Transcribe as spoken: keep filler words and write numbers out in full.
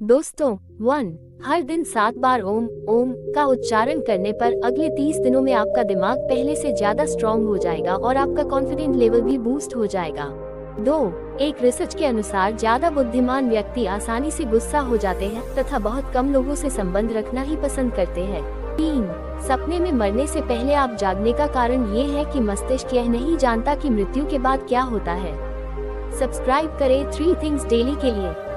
दोस्तों, वन हर दिन सात बार ओम ओम का उच्चारण करने पर अगले तीस दिनों में आपका दिमाग पहले से ज्यादा स्ट्रॉन्ग हो जाएगा और आपका कॉन्फिडेंस लेवल भी बूस्ट हो जाएगा। दो एक रिसर्च के अनुसार ज्यादा बुद्धिमान व्यक्ति आसानी से गुस्सा हो जाते हैं तथा बहुत कम लोगों से संबंध रखना ही पसंद करते हैं। तीन सपने में मरने से पहले आप जागने का कारण ये है कि मस्तिष्क यह नहीं जानता कि मृत्यु के बाद क्या होता है। सब्सक्राइब करें थ्री थिंग्स डेली के लिए।